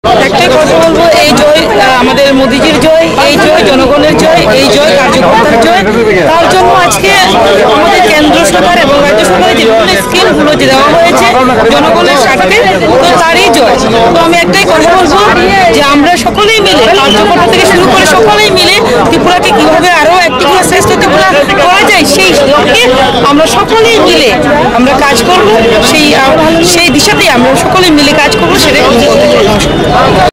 একটাই কথা বলবো, এই জয় আমাদের মোদিজির জয়, এই জয় জনগণের জয়, এই জয় কার্যকর্তার জয়। তার জন্য আজকে আমাদের কেন্দ্র সরকার এবং রাজ্য সরকারের যে বিভিন্ন স্কিমগুলো যে দেওয়া হয়েছে জনগণের স্বার্থে, তো তারই জয়। তো আমি একটাই কথা বলবো যে আমরা সকলেই মিলে, কার্যকর্তা থেকে শুরু করে সকলেই মিলে ত্রিপুরাকে কিভাবে আরো একটি শ্রেষ্ঠ ত্রিপুরা করা যায় সেই লক্ষ্যে আমরা সকলেই মিলে আমরা কাজ করব, সেই দিশাতেই আমরা সকলেই মিলে কাজ করবো, সেটাই বলতে চাই।